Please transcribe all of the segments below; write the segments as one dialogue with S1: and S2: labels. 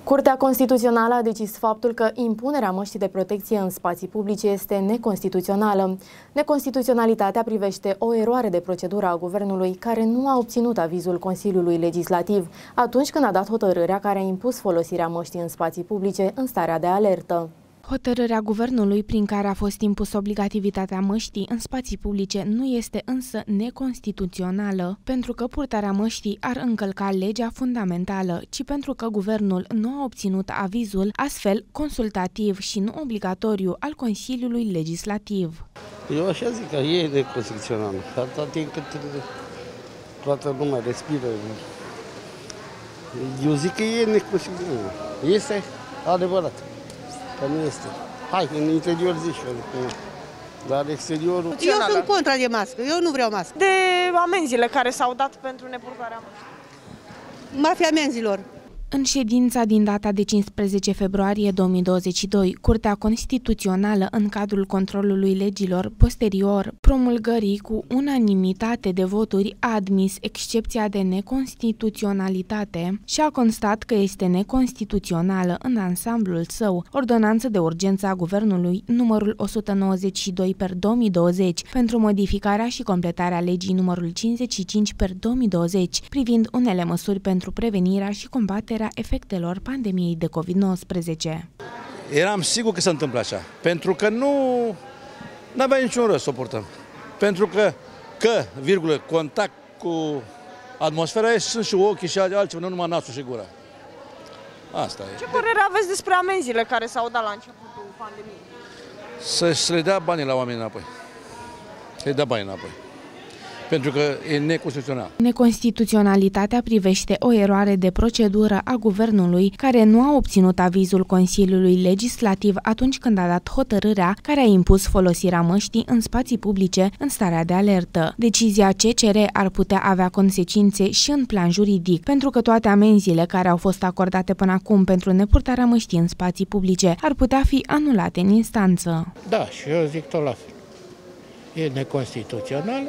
S1: Curtea Constituțională a decis faptul că impunerea măștii de protecție în spații publice este neconstituțională. Neconstituționalitatea privește o eroare de procedură a Guvernului care nu a obținut avizul Consiliului Legislativ atunci când a dat hotărârea care a impus folosirea măștii în spații publice în starea de alertă.
S2: Hotărârea Guvernului prin care a fost impusă obligativitatea măștii în spații publice nu este însă neconstituțională, pentru că purtarea măștii ar încălca legea fundamentală, ci pentru că Guvernul nu a obținut avizul astfel consultativ și nu obligatoriu al Consiliului Legislativ.
S3: Eu așa zic că e neconstituțională, atât timp cât toată lumea respiră. Eu zic că e neconstituțională. Este adevărat. Că nu este. Hai, în interior zici că nu. Dar exteriorul...
S4: Eu sunt contra de mască, eu nu vreau mască.
S5: De amenziile care s-au dat pentru nepurtarea măștii.
S4: Mafia amenzilor.
S2: În ședința din data de 15 februarie 2022, Curtea Constituțională, în cadrul controlului legilor posterior promulgării cu unanimitate de voturi, a admis excepția de neconstituționalitate și a constat că este neconstituțională în ansamblul său ordonanță de urgență a Guvernului numărul 192/2020 pentru modificarea și completarea legii numărul 55/2020 privind unele măsuri pentru prevenirea și combaterea efectelor pandemiei de COVID-19.
S6: Eram sigur că se întâmplă așa, pentru că nu avea niciun rost să o purtăm. Pentru că, contact cu atmosfera sunt și ochii și altceva, nu numai nasul și gura. Asta e.
S5: Ce părere aveți despre amenziile care s-au dat la începutul pandemiei?
S6: Să le dea banii la oameni înapoi. Să le dea banii înapoi. Pentru că e neconstituțional.
S2: Neconstituționalitatea privește o eroare de procedură a Guvernului care nu a obținut avizul Consiliului Legislativ atunci când a dat hotărârea care a impus folosirea măștii în spații publice în starea de alertă. Decizia CCR ar putea avea consecințe și în plan juridic, pentru că toate amenziile care au fost acordate până acum pentru nepurtarea măștii în spații publice ar putea fi anulate în instanță.
S7: Da, și eu zic tot la fel. E neconstituțională.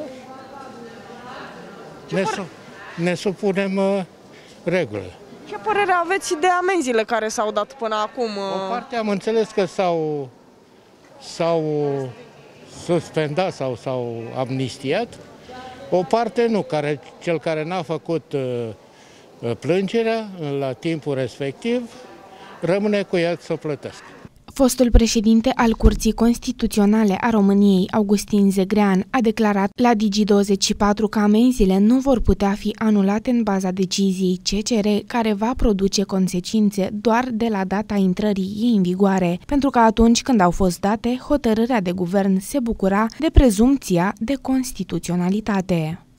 S7: Ne supunem regulile.
S5: Ce părere aveți de amenziile care s-au dat până acum?
S7: O parte am înțeles că s-au suspendat sau s-au amnistiat, o parte nu, cel care n-a făcut plângerea la timpul respectiv rămâne cu ea să o plătească.
S2: Fostul președinte al Curții Constituționale a României, Augustin Zegrean, a declarat la Digi24 că amenziile nu vor putea fi anulate în baza deciziei CCR, care va produce consecințe doar de la data intrării ei în vigoare, pentru că atunci când au fost date, hotărârea de guvern se bucura de prezumția de constituționalitate.